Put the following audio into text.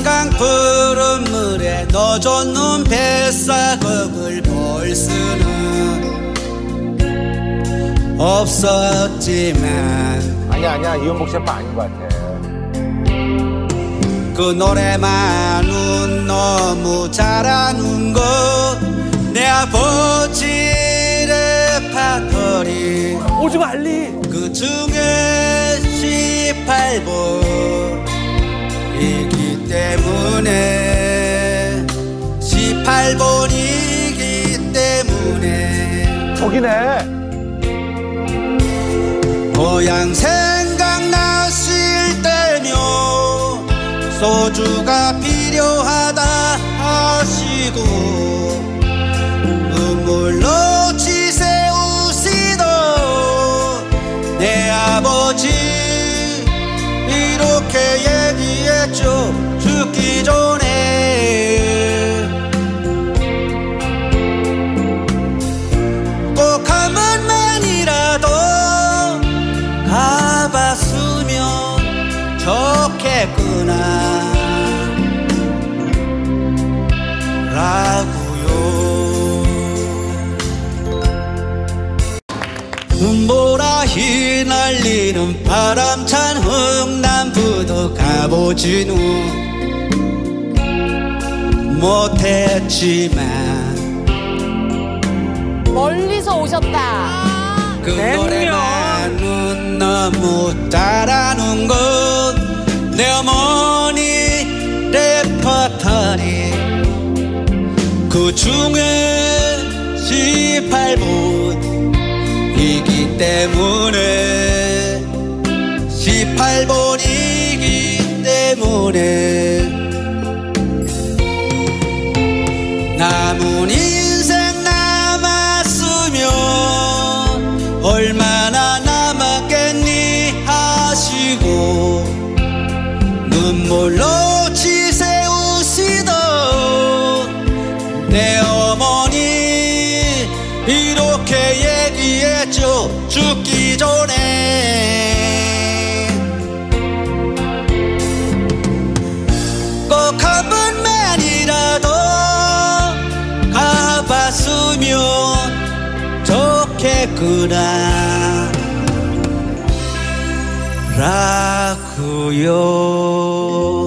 한강 푸른 물에 넣어줬는 뱃사각을 볼 수는 없었지만 아니야 이현복 셰프 아닌 것 같아. 그 노래만은 너무 잘하는 것 내 아버지의 파터리 오지 말리 그 중에 18번이기 때문에 18번이기 때문에 저기네. 고향 생각나실 때면 소주가 필요하다 하시고 눈물로 지새우시던 내 아버지 이렇게 얘기했죠. 죽기 전에 꼭 한 번만이라도 가봤으면 좋겠구나 라고요. 눈보라 휘날리는 바람찬 흥남부도 가보지는 못했지만 멀리서 오셨다. 그 노래만은 너무 잘하는 것 내 어머니 레퍼토리 그 중에 18번이기 때문에 18번이기 때문에 남은 인생 남았으면 얼마나 남았겠니 하시고 눈물로 지새우시던 내 어머니 이렇게 얘기했죠. 죽기 전에 꼭 한 번만이라도 가봤으면 좋겠구나 라고요.